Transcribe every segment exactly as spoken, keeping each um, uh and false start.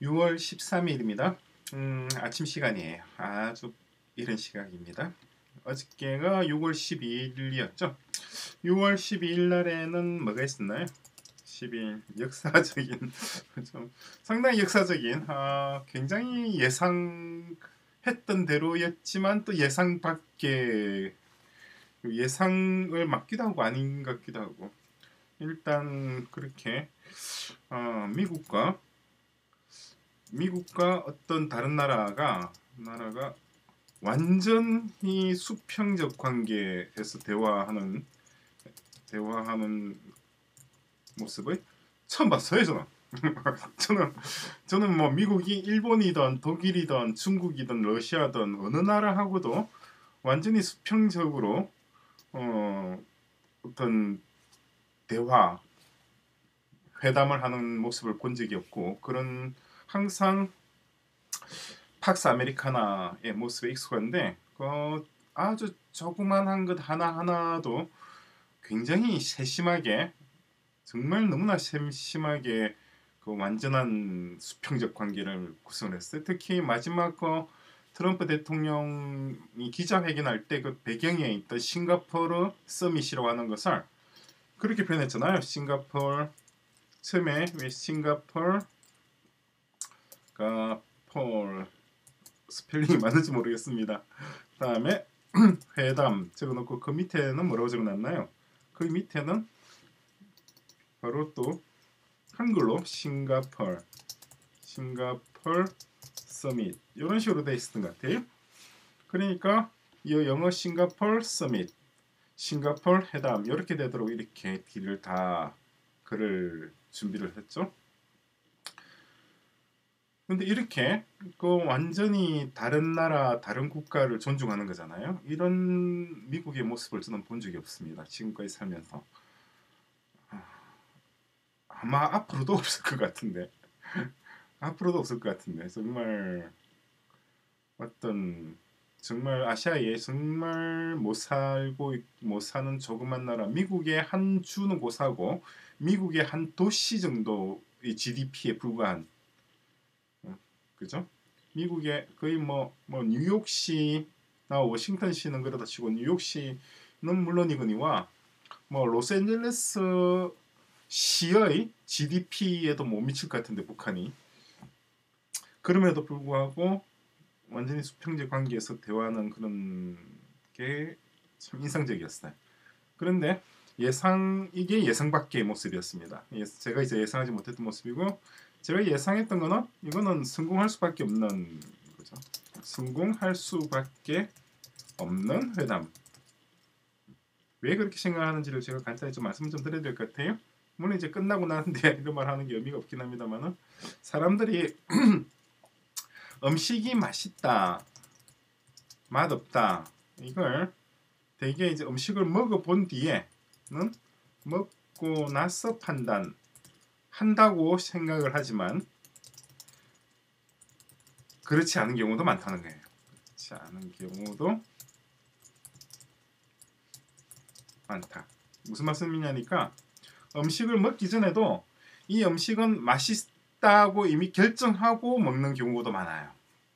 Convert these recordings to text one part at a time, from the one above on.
유월 십삼일입니다. 음, 아침 시간이에요. 아주 이른 시각입니다. 어저께가 유월 십이일이었죠. 유월 십이일 날에는 뭐가 있었나요? 십일 역사적인 좀 상당히 역사적인 아, 굉장히 예상했던 대로였지만 또 예상 밖의 예상을 맞기도 하고 아닌 것 같기도 하고 일단 그렇게 어, 미국과 미국과 어떤 다른 나라가 나라가 완전히 수평적 관계에서 대화하는 대화하는 모습을 처음 봤어요. 저는 저는 저는 뭐 미국이 일본이든 독일이든 중국이든 러시아든 어느 나라하고도 완전히 수평적으로 어, 어떤 대화 회담을 하는 모습을 본 적이 없고 그런 항상 팍스 아메리카나의 모습에 익숙한데 어, 아주 조그만한 것 하나하나도 굉장히 세심하게 정말 너무나 세심하게 그 완전한 수평적 관계를 구성을 했어요. 특히 마지막 그 트럼프 대통령이 기자회견할 때 그 배경에 있던 싱가포르 서밋이라고 하는 것을 그렇게 표현했잖아요. 싱가포르 처음에 왜 싱가포르 가폴 스펠링이 맞는지 모르겠습니다. 다음에 회담 적어놓고 그 밑에는 뭐라고 적어놨나요? 그 밑에는 바로 또 한글로 싱가폴 싱가폴 서밋 이런 식으로 돼 있었던 것 같아요. 그러니까 이 영어 싱가폴 서밋 싱가폴 회담 이렇게 되도록 이렇게 뒤를 다 글을 준비를 했죠. 근데 이렇게 그 완전히 다른 나라, 다른 국가를 존중하는 거잖아요. 이런 미국의 모습을 저는 본 적이 없습니다. 지금까지 살면서. 아마 앞으로도 없을 것 같은데. 앞으로도 없을 것 같은데. 정말 어떤 정말 아시아에 정말 못 살고 못 사는 조그만 나라 미국의 한 주는 못 사고 미국의 한 도시 정도의 지디피에 불과한 그죠? 미국의 거의 뭐, 뭐 뉴욕시나 워싱턴시는 그러다 치고 뉴욕시는 물론이거니와 뭐 로스앤젤레스 시의 지디피에도 못 미칠 것 같은데 북한이 그럼에도 불구하고 완전히 수평적 관계에서 대화하는 그런 게 참 인상적이었어요. 그런데 예상 이게 예상 밖의 모습이었습니다. 제가 이제 예상하지 못했던 모습이고 제가 예상했던 거는 이거는 성공할 수밖에 없는 거죠. 성공할 수밖에 없는 회담. 왜 그렇게 생각하는지를 제가 간단히 좀 말씀 좀 드려야 될 것 같아요. 물론 이제 끝나고 나는데 이런 말 하는 게 의미가 없긴 합니다만은 사람들이 음식이 맛있다, 맛없다 이걸 되게 이제 음식을 먹어본 뒤에는 먹고 나서 판단한다고 생각을 하지만 그렇지 않은 경우도 많다는 거예요. 그렇지 않은 경우도 많다. 무슨 말씀이냐니까 음식을 먹기 전에도 이 음식은 맛있다고 이미 결정하고 먹는 경우도 많아요.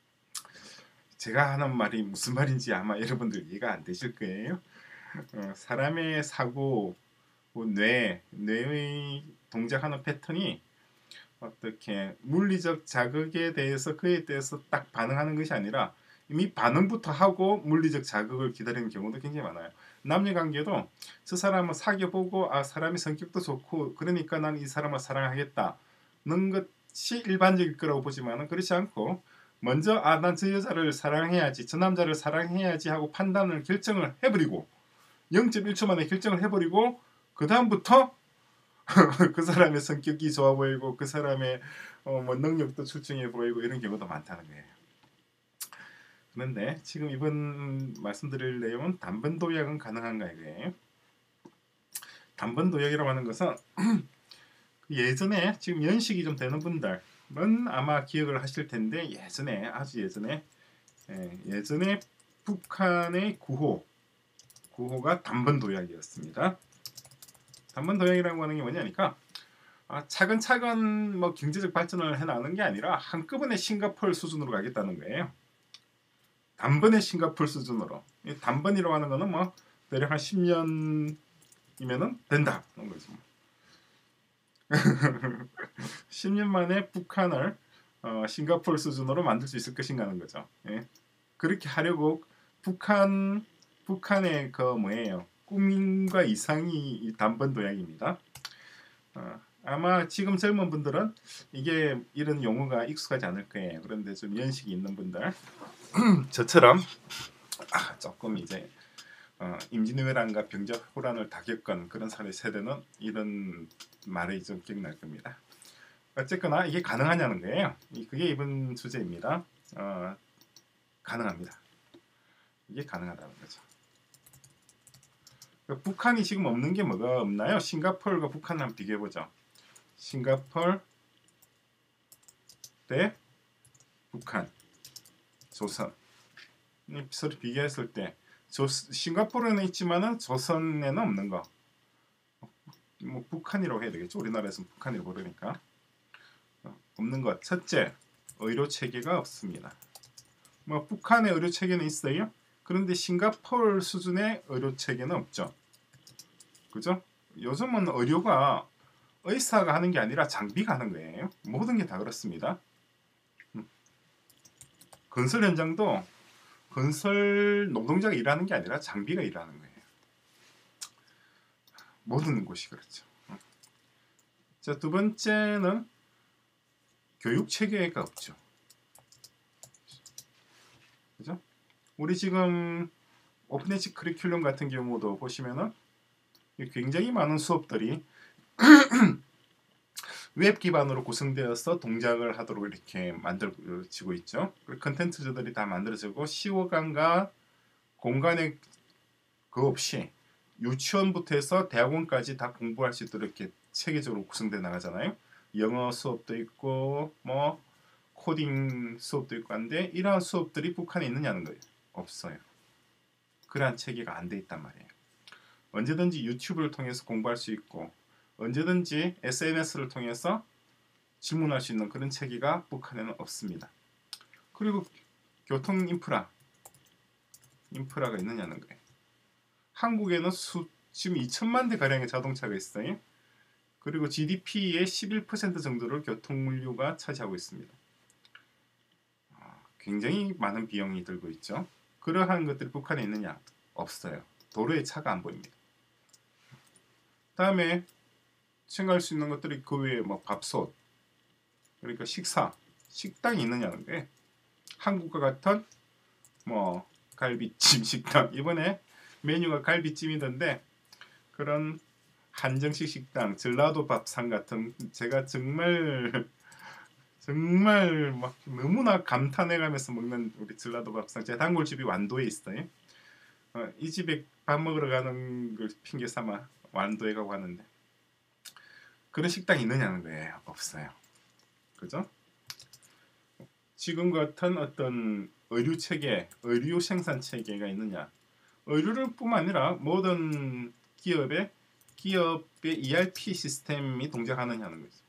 제가 하는 말이 무슨 말인지 아마 여러분들 이해가 안 되실 거예요. 어, 사람의 사고, 뇌, 뇌의 동작하는 패턴이 어떻게 물리적 자극에 대해서 그에 대해서 딱 반응하는 것이 아니라 이미 반응부터 하고 물리적 자극을 기다리는 경우도 굉장히 많아요. 남녀관계도 저 사람을 사귀어보고 아 사람이 성격도 좋고 그러니까 난 이 사람을 사랑하겠다는 것이 일반적일 거라고 보지만은 그렇지 않고 먼저 아 난 저 여자를 사랑해야지 저 남자를 사랑해야지 하고 판단을 결정을 해버리고 영 점 일 초 만에 결정을 해버리고 그 다음부터 그 사람의 성격이 좋아 보이고 그 사람의 어, 뭐 능력도 출중해 보이고 이런 경우도 많다는 거예요. 그런데 지금 이번 말씀드릴 내용은 단번 도약은 가능한가 이거예요. 단번 도약이라고 하는 것은 예전에 지금 연식이 좀 되는 분들은 아마 기억을 하실 텐데 예전에 아주 예전에 예, 예전에 북한의 구호 구호가 단번 도약이었습니다. 단번 도약이라고 하는 게 뭐냐니까 아, 차근차근 뭐 경제적 발전을 해나가는 게 아니라 한꺼번에 싱가포르 수준으로 가겠다는 거예요. 단번에 싱가포르 수준으로. 이 단번이라고 하는 거는 뭐 대략 한 십 년이면은 된다 그런 거죠. 십 년 만에 북한을 어, 싱가포르 수준으로 만들 수 있을 것인가 하는 거죠. 예. 그렇게 하려고 북한 북한의 그 뭐예요? 꿈과 이상이 이 단번 도약입니다. 어, 아마 지금 젊은 분들은 이게 이런 용어가 익숙하지 않을 거예요. 그런데 좀 연식이 있는 분들, 저처럼 아, 조금 이제 어, 임진왜란과 병자호란을 다 겪은 그런 사회 세대는 이런 말이 좀 기억날 겁니다. 어쨌거나 이게 가능하냐는 거예요. 그게 이번 주제입니다. 어, 가능합니다. 이게 가능하다는 거죠. 북한이 지금 없는 게 뭐가 없나요? 싱가포르가 북한을 한번 비교해보죠. 싱가포르 대 북한, 조선. 서로 비교했을 때 조, 싱가포르는 있지만은 조선에는 없는 거. 뭐 북한이라고 해야 되겠죠. 우리나라에서는 북한이라고 그러니까. 없는 것. 첫째, 의료 체계가 없습니다. 뭐 북한의 의료 체계는 있어요. 그런데 싱가포르 수준의 의료 체계는 없죠. 그죠? 요즘은 의료가 의사가 하는 게 아니라 장비가 하는 거예요. 모든 게 다 그렇습니다. 건설 현장도 건설 노동자가 일하는 게 아니라 장비가 일하는 거예요. 모든 곳이 그렇죠. 자, 두 번째는 교육 체계가 없죠. 그죠? 우리 지금 오픈에지 커리큘럼 같은 경우도 보시면은 굉장히 많은 수업들이 웹 기반으로 구성되어서 동작을 하도록 이렇게 만들어지고 있죠. 컨텐츠들이 다 만들어지고 시간과 공간의 그 없이 유치원부터 해서 대학원까지 다 공부할 수 있도록 이렇게 체계적으로 구성되어 나가잖아요. 영어 수업도 있고 뭐 코딩 수업도 있고 한데 이러한 수업들이 북한에 있느냐는 거예요. 없어요. 그러한 체계가 안 돼 있단 말이에요. 언제든지 유튜브를 통해서 공부할 수 있고 언제든지 에스엔에스를 통해서 질문할 수 있는 그런 체계가 북한에는 없습니다. 그리고 교통 인프라 인프라가 있느냐는 거예요. 한국에는 수, 지금 이천만 대 가량의 자동차가 있어요. 그리고 지디피의 십일 퍼센트 정도를 교통물류가 차지하고 있습니다. 굉장히 많은 비용이 들고 있죠. 그러한 것들이 북한에 있느냐? 없어요. 도로에 차가 안 보입니다. 다음에 생각할 수 있는 것들이 그 외에 뭐 밥솥, 그러니까 식사, 식당이 있느냐는 게 한국과 같은 뭐 갈비찜 식당, 이번에 메뉴가 갈비찜이던데 그런 한정식 식당, 전라도 밥상 같은 제가 정말 정말 막 너무나 감탄해가면서 먹는 우리 전라도 밥상. 제 단골집이 완도에 있어요. 어, 이 집에 밥 먹으러 가는 걸 핑계 삼아 완도에 가고 하는데 그런 식당이 있느냐는 거예요. 없어요. 그죠? 지금 같은 어떤 의료 체계, 의료 생산 체계가 있느냐? 의료를 뿐만 아니라 모든 기업의 기업의 이알피 시스템이 동작하느냐는 거죠.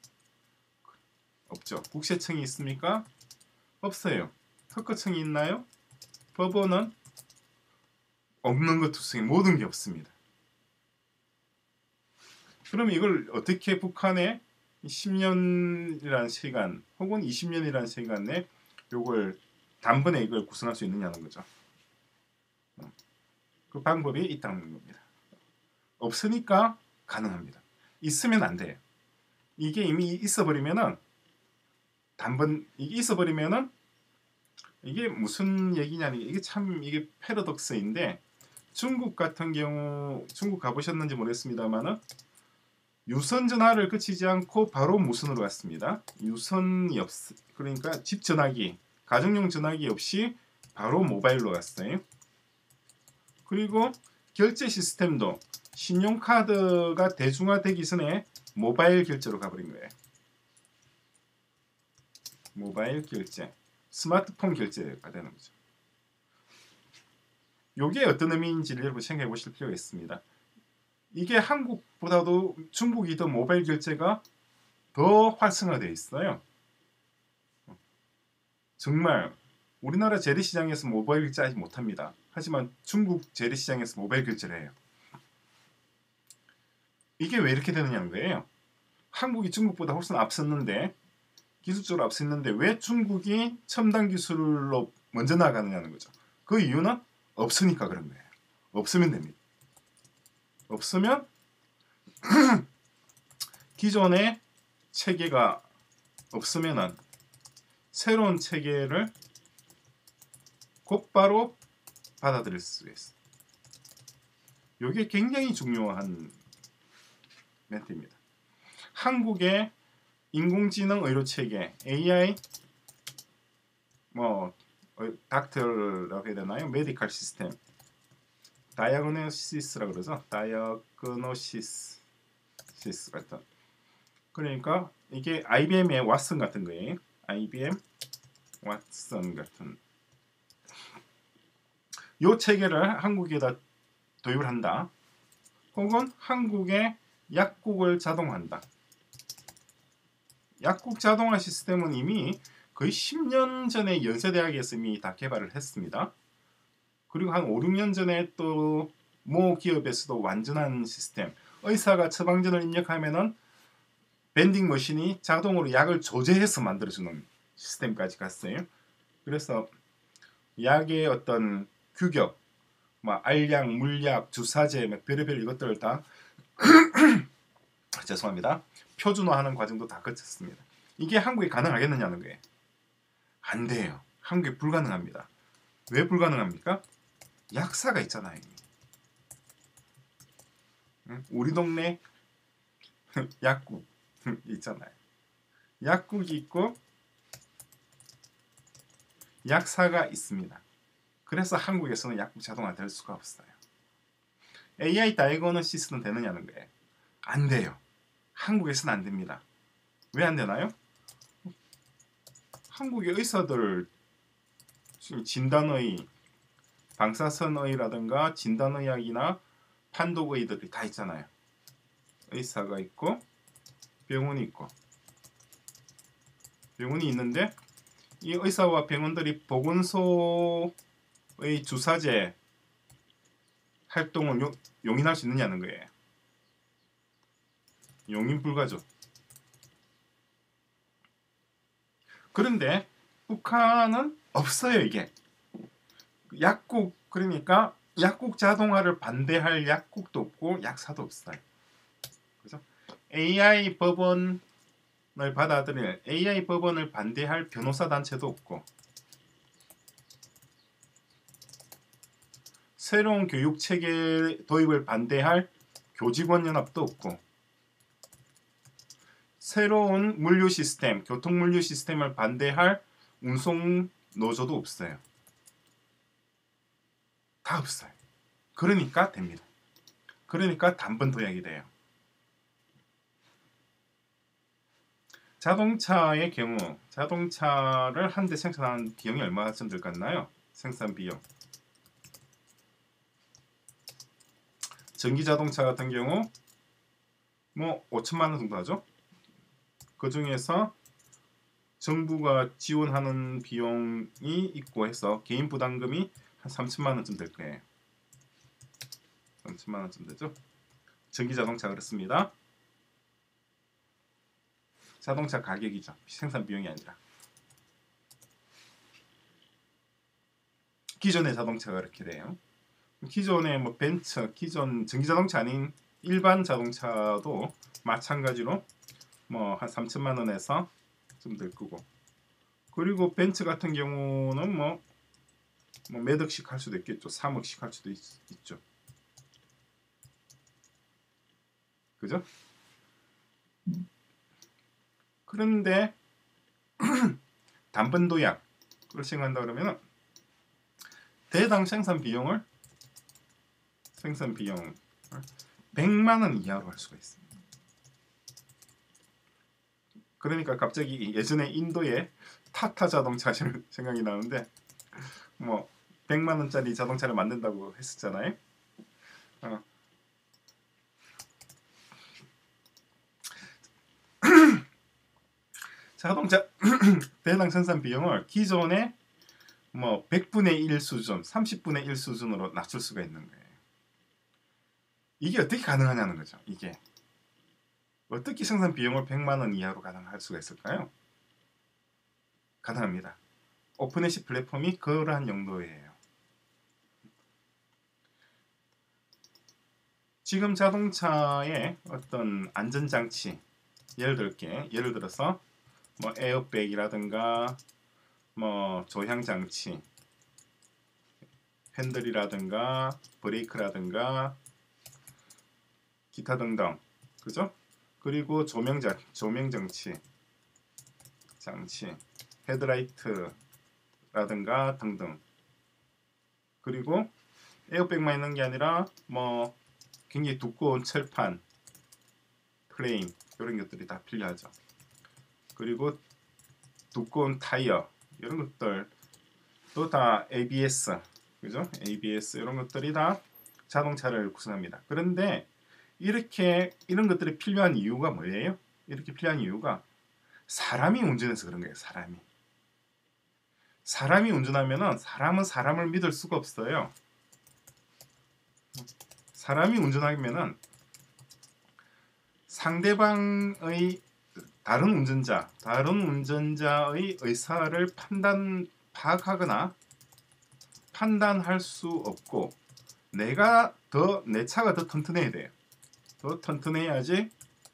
없죠. 국세청이 있습니까? 없어요. 특허청이 있나요? 법원은 없는 것 투성이 모든 게 없습니다. 그럼 이걸 어떻게 북한에 십 년이라는 시간 혹은 이십 년이라는 시간에 요걸 단번에 이걸 구성할 수 있느냐는 거죠. 그 방법이 있다는 겁니다. 없으니까 가능합니다. 있으면 안 돼요. 이게 이미 있어버리면은 단번 이게 있어버리면은 이게 무슨 얘기냐니 이게 참 이게 패러독스인데 중국 같은 경우 중국 가보셨는지 모르겠습니다만은 유선 전화를 거치지 않고 바로 무선으로 갔습니다. 유선이 없 그러니까 집 전화기 가정용 전화기 없이 바로 모바일로 갔어요. 그리고 결제 시스템도 신용카드가 대중화되기 전에 모바일 결제로 가버린 거예요. 모바일 결제, 스마트폰 결제가 되는 거죠. 이게 어떤 의미인지를 여러분 생각해 보실 필요가 있습니다. 이게 한국보다도 중국이 더 모바일 결제가 더 활성화되어 있어요. 정말 우리나라 재래시장에서 모바일 결제하지 못합니다. 하지만 중국 재래시장에서 모바일 결제를 해요. 이게 왜 이렇게 되느냐는 거예요. 한국이 중국보다 훨씬 앞섰는데 기술적으로 앞섰는데 왜 중국이 첨단 기술로 먼저 나가느냐는 거죠. 그 이유는 없으니까 그런 거예요. 없으면 됩니다. 없으면 기존의 체계가 없으면은 새로운 체계를 곧바로 받아들일 수 있어요. 이게 굉장히 중요한 멘트입니다. 한국의 인공지능 의료 체계 에이아이 뭐 닥터라고 해야 되나요? 메디컬 시스템 다이아그노시스라 그러죠. 다이아그노시스 같은 그러니까 이게 아이비엠의 왓슨 같은 거예요. 아이비엠 왓슨 같은 요 체계를 한국에다 도입을 한다. 혹은 한국의 약국을 자동화한다. 약국 자동화 시스템은 이미 거의 십 년 전에 연세대학에서 이미 다 개발을 했습니다. 그리고 한 오, 육 년 전에 또 모 기업에서도 완전한 시스템 의사가 처방전을 입력하면은 밴딩 머신이 자동으로 약을 조제해서 만들어주는 시스템까지 갔어요. 그래서 약의 어떤 규격, 뭐 알약, 물약, 주사제, 뭐 별의별 이것들을 다 죄송합니다. 표준화하는 과정도 다 거쳤습니다. 이게 한국에 가능하겠느냐는 거예요. 안 돼요. 한국에 불가능합니다. 왜 불가능합니까? 약사가 있잖아요. 우리 동네 약국 있잖아요. 약국이 있고 약사가 있습니다. 그래서 한국에서는 약국 자동화 될 수가 없어요. 에이아이 다이그노시스는 되느냐는 거예요. 안 돼요. 한국에서는 안 됩니다. 왜 안 되나요? 한국의 의사들 진단의 방사선의라든가 진단의학이나 판독의들이 다 있잖아요. 의사가 있고 병원이 있고 병원이 있는데 이 의사와 병원들이 보건소의 주사제 활동을 용, 용인할 수 있느냐는 거예요. 용인 불가죠. 그런데 북한은 없어요. 이게 약국 그러니까 약국 자동화를 반대할 약국도 없고 약사도 없어요. 그죠? 에이아이 법원을 받아들일 에이아이 법원을 반대할 변호사 단체도 없고 새로운 교육 체계 도입을 반대할 교직원 연합도 없고 새로운 물류 시스템, 교통 물류 시스템을 반대할 운송 노조도 없어요. 다 없어요. 그러니까 됩니다. 그러니까 단번 도약이 돼요. 자동차의 경우 자동차를 한 대 생산하는 비용이 얼마쯤 들겠나요? 생산 비용. 전기 자동차 같은 경우 뭐 오천만 원 정도 하죠. 그 중에서 정부가 지원하는 비용이 있고 해서 개인 부담금이 한 삼천만 원쯤 될 거예요. 삼천만 원쯤 되죠. 전기 자동차 그렇습니다. 자동차 가격이죠. 생산 비용이 아니라. 기존의 자동차가 그렇게 돼요. 기존의 뭐 벤츠, 기존 전기 자동차 아닌 일반 자동차도 마찬가지로 뭐 한 삼천만 원에서 좀 될 거고. 그리고 벤츠 같은 경우는 뭐, 뭐 몇 억씩 할 수도 있겠죠. 삼억씩 할 수도 있, 있죠. 그죠? 그런데 단번 도약을 시행한다 그러면 대당 생산 비용을 생산 비용을 백만 원 이하로 할 수가 있습니다. 그러니까 갑자기 예전에 인도의 타타 자동차 생각이 나는데 뭐 백만 원짜리 자동차를 만든다고 했었잖아요. 어. 자동차 대당 생산 비용을 기존의 뭐 백분의 일 수준, 삼십분의 일 수준으로 낮출 수가 있는 거예요. 이게 어떻게 가능하냐는 거죠. 이게 어떻게 생산 비용을 백만 원 이하로 가능할 수가 있을까요? 가능합니다. 오픈에시 플랫폼이 그러한 용도예요. 지금 자동차의 어떤 안전장치, 예를 들게 예를 들어서 뭐 에어백이라든가 뭐 조향장치, 핸들이라든가 브레이크라든가 기타 등등, 그죠? 그리고 조명장 조명장치, 장치, 헤드라이트라든가 등등. 그리고 에어백만 있는 게 아니라 뭐 굉장히 두꺼운 철판, 프레임 이런 것들이 다 필요하죠. 그리고 두꺼운 타이어 이런 것들 또 다 에이비에스, 그죠? 에이비에스 이런 것들이 다 자동차를 구성합니다. 그런데 이렇게 이런 것들이 필요한 이유가 뭐예요? 이렇게 필요한 이유가 사람이 운전해서 그런 거예요. 사람이 사람이 운전하면은 사람은 사람을 믿을 수가 없어요. 사람이 운전하면은 상대방의 다른 운전자, 다른 운전자의 의사를 판단 파악하거나 판단할 수 없고, 내가 더 내 차가 더 튼튼해야 돼요. 더 튼튼해야지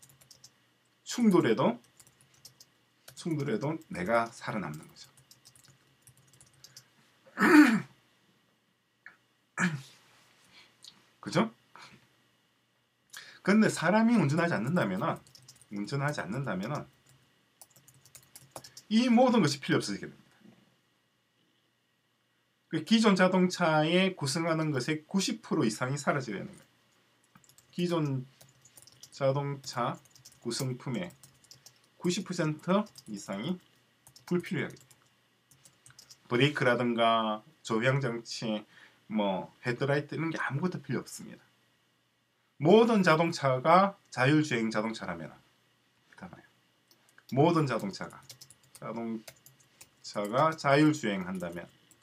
충돌해도 충돌해도 내가 살아남는 거죠. 그죠? 근데 사람이 운전하지 않는다면은 운전하지 않는다면은 이 모든 것이 필요 없어지게 됩니다. 기존 자동차에 구성하는 것의 구십 퍼센트 이상이 사라지게 되는 거예요. 기존 자동차 구성품의 구십 퍼센트 이상이 불필요하게 돼요. 브레이크라든가 조향장치, 뭐 헤드라이트 이런 게 아무것도 필요 없습니다. 모든 자동차가 자율주행 자동차라면, 모든 자동차가 자동차가 자율주행한다면,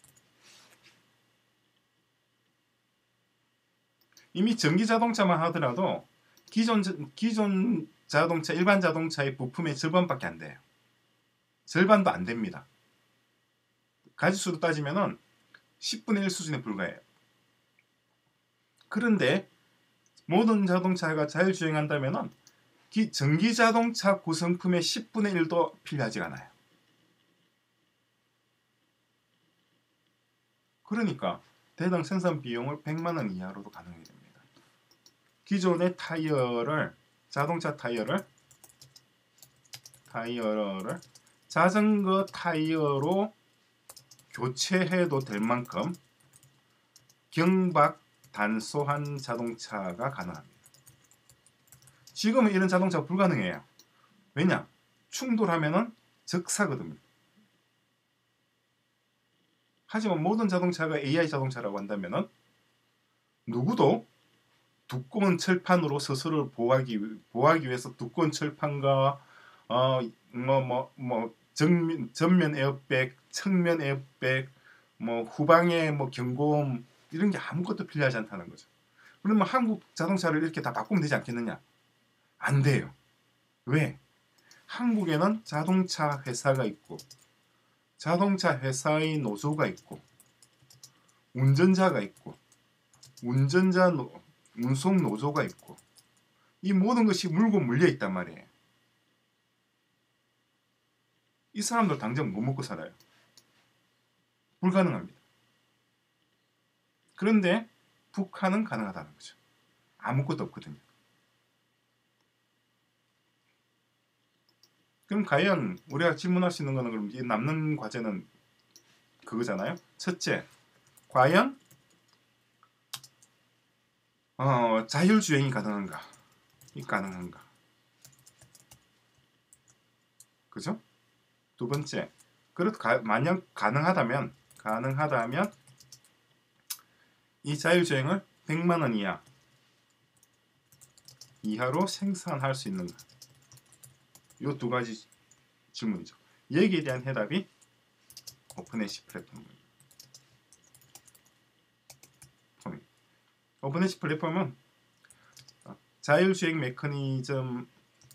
이미 전기 자동차만 하더라도 기존 기존 자동차, 일반 자동차의 부품의 절반밖에 안 돼요. 절반도 안 됩니다. 가지수로 따지면은 십분의 일 수준에 불과해요. 그런데 모든 자동차가 자율주행한다면은 기, 전기 자동차 구성품의 십분의 일도 필요하지 않아요. 그러니까 대당 생산 비용을 백만 원 이하로도 가능하게 됩니다. 기존의 타이어를, 자동차 타이어를 타이어를 자전거 타이어로 교체해도 될 만큼 경박 단소한 자동차가 가능합니다. 지금은 이런 자동차가 불가능해요. 왜냐? 충돌하면은 적사거든요. 하지만 모든 자동차가 에이아이 자동차라고 한다면은 누구도 두꺼운 철판으로 스스로를 보호하기, 보호하기 위해서 두꺼운 철판과 어, 뭐, 뭐, 뭐 정면, 전면 에어백, 측면 에어백, 뭐 후방에 뭐 경고음 이런 게 아무것도 필요하지 않다는 거죠. 그러면 한국 자동차를 이렇게 다 바꾸면 되지 않겠느냐? 안 돼요. 왜? 한국에는 자동차 회사가 있고, 자동차 회사의 노조가 있고, 운전자가 있고, 운전자 노, 운송 노조가 있고, 이 모든 것이 물고 물려 있단 말이에요. 이 사람들 당장 못 먹고 살아요. 불가능합니다. 그런데 북한은 가능하다는 거죠. 아무것도 없거든요. 그럼 과연 우리가 질문할 수 있는 거는, 그럼 이 남는 과제는 그거잖아요. 첫째, 과연 어, 자율주행이 가능한가? 이 가능한가? 그죠? 두 번째, 그렇 가, 만약 가능하다면 가능하다면 이 자율주행을 백만 원 이하 이하로 생산할 수 있는가? 이 두 가지 질문이죠. 여기에 대한 해답이 오픈에이지 플랫폼입니다. 오픈에이지 플랫폼은 자율주행 메커니즘,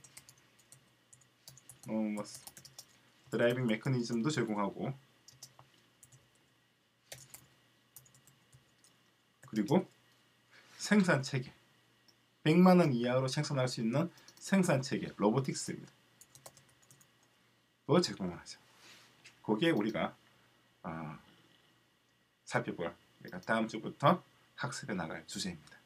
어, 뭐, 드라이빙 메커니즘도 제공하고, 그리고 생산 체계, 백만 원 이하로 생산할 수 있는 생산 체계, 로보틱스입니다. 뭐 제공을 하죠. 거기에 우리가 어, 살펴볼, 우리가 다음 주부터 학습해 나갈 주제입니다.